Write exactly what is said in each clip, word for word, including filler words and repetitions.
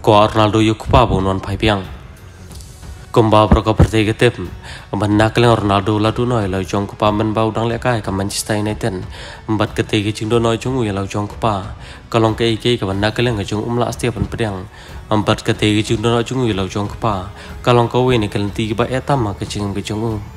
ko Ronaldo yuk pa bonon pai piang komba pro ko perti getep bannak le Ronaldo la du noi la jong pa men bau dang le kai ka Manchester United embat kete ge jing do noi jong u la jong pa kalong ke ke ka bannak le nga jong umla stia pan pedang embat kete ge jing do noi jong u la jong pa kalong ko we ni kan ti ba etam ma ke jing ge jong u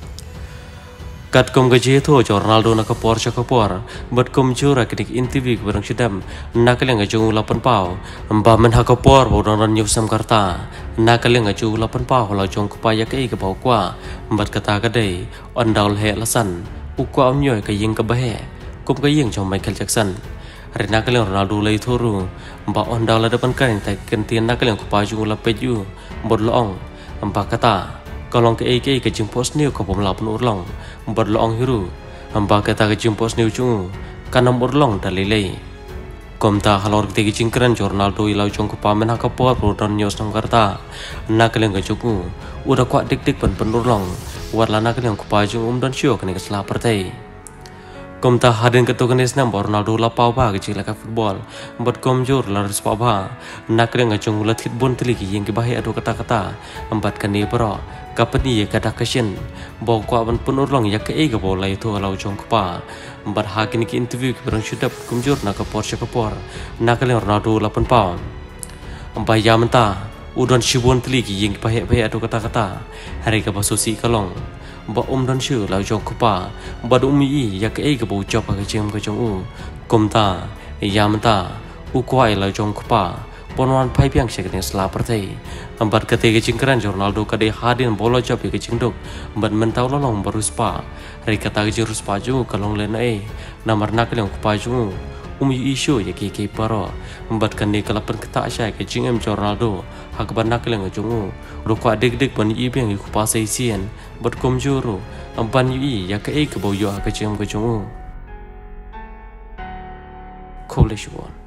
kat kom gaji itu Ronaldo nak kapor cak kapor, buat kom jura kedik interview barang sedam, nak kalian ngajung lapan pau, mbak men hak kapor bodong dan nyusam karta, nak kalian ngajung lapan pau kalau jong kupaya ke ke bau kwa, mbak kata kadai, ondal he lasan, ukwa omnyoy ke ying ke bahe, kom ke ying jong Michael Jackson, hari nak kalian Ronaldo lay turu, mbak ondal ada depan kain tak kentian nak kalian kupaya jong lapeju, bod loong, mbak kata. Kalong ke ke ke jempos niu ko pom lapun urlong berlong hiru hamba kata ke jempos niu chung kanam urlong dalilei komta halor ke jingkran Ronaldo ilau chung ko pamen ha kapor rodon nyos nang karta nak leng ke chuku udah kuat dik dik pen pen urlong warla nak leng ko paju um dan sio ke sela partai komta hadin ke to kenes nam Ronaldo la pau ba ke cila ka football buat komjur la res pa ba nak leng chung lathit bon tili ki yeng ke bahe adu kata-kata empat kani pro kapani ye kada kashin bo kwa ban punur long ya ke e ga bo lai to lau jong pa bar hakin ki interview ki berang shudap kumjur na ka por sha ka por na ka le Ronaldo lapan pa ampai ya menta udon shibon tli ki yeng pa he pa atu kata kata hari ka basusi kalong ba um dan shu lau jong pa ba um yi ya ke e ga bo chop ka chem ka jong u komta ya menta u kwai lau jong pa ponwan pai piang sekene sela partai empat kete ke cingkran Ronaldo kade hadin bolo job ke cingdok empat mentau lolong beruspa hari kata ke ruspa ju kalong lena e namar nak yang kupa ju umi isu ya ke ke paro empat kane kalapan kata asya ke cingem Ronaldo hak ban nak yang jungu rukwa dik dik ban i piang kupa seisian bat komjuru empan yi ya ke e ke boyo ke cingem ke jungu Coolish one.